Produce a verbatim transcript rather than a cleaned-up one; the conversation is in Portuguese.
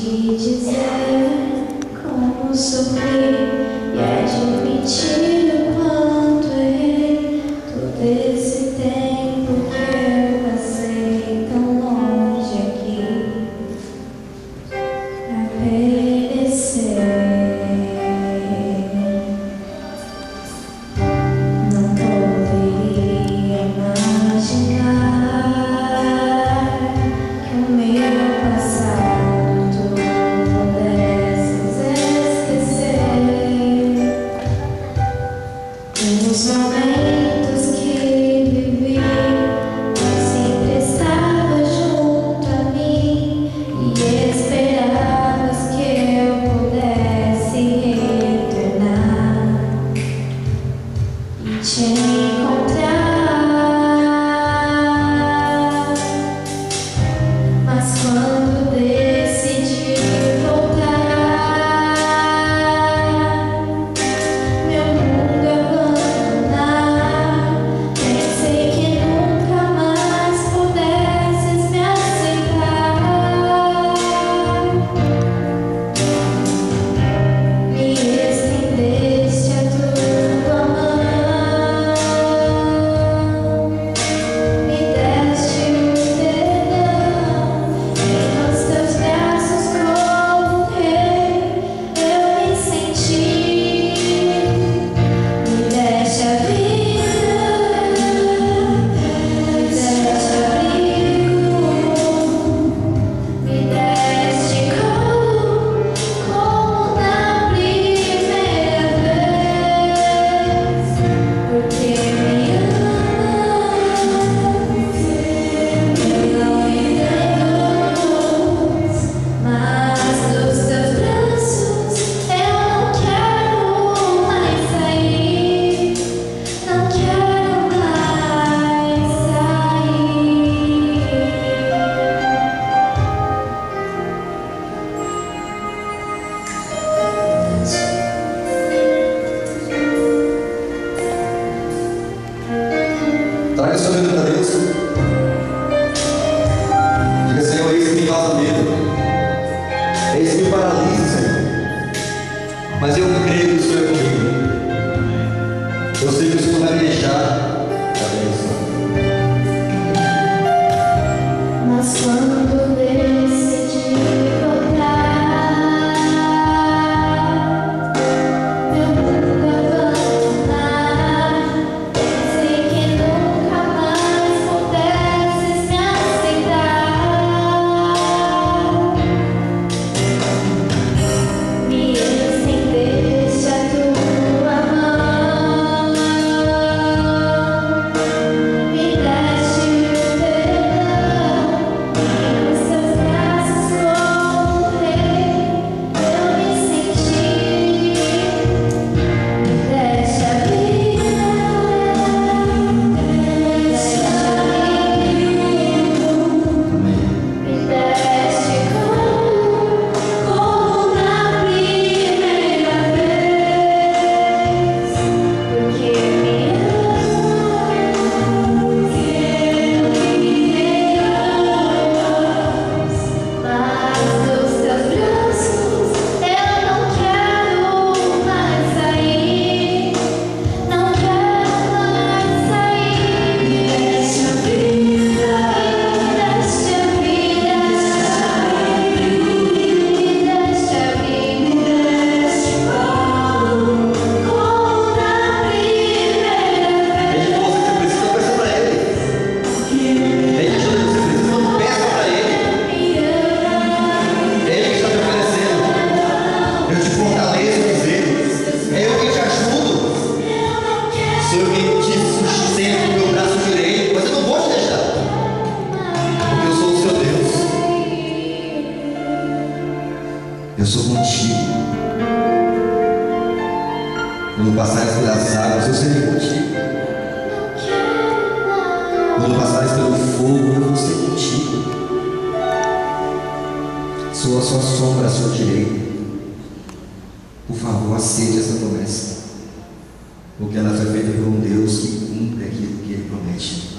te dizer como sofri e admitir o quanto errei. Todo esse tempo que eu passei tão longe aqui pra perecer. Não poderia imaginar que o meu passado tu pudesses esquecer. Nos momentos que vivi, eu sempre estava junto a mim e esperavas que eu pudesse retornar e te encontrar. Mas quando decidi voltar, meu mundo abandonar, pensei que nunca mais pudesses me aceitar. Me estendeste a tua mão, me deste o perdão, e nos teus braços como um rei eu me senti. Me deste a vida, me deste abrigo, me deste colo como na primeira vez, porque me amas e não me Deus, mas dos teus braços eu não quero mais sair, não quero mais sair. Traga sua vida para Deus. Diga, Senhor, eis que me causa medo, eis que me paralisa, Senhor. Mas eu creio que o Senhor é comigo. Eu sei que o Senhor vai me deixar. Mas quando decidi voltar, meu mundo abandonar, pensei que nunca mais pudesses me aceitar. Me estendeste a tua mão, me deste o perdão, e nos teus braços como um rei eu me senti. Me deste a vida, me deste abrigo, me deste como, como na primeira vez, porque me amas e não me Deus, mas dos teus braços eu não quero mais sair, não quero mais sair. Me deste a vida, me deste a vida, me deste abrigo, me deste colo como na primeira Tem vez. coisa que você precisa, peça para Ele. Tem ajuda que você precisa, não peça para Ele. É Ele que está te oferecendo. Eu te fortaleço, dizer. É eu que te ajudo. Sou eu quem te sustento com o meu braço direito. Mas eu não vou te deixar, porque eu sou o seu Deus. Eu sou contigo. Quando passares pelas águas, eu serei contigo. Quando passares pelo fogo, eu vou ser contigo. Sou a sua sombra à sua direita. Por favor, aceite essa promessa, porque ela foi feita por um Deus que cumpre aquilo que Ele promete.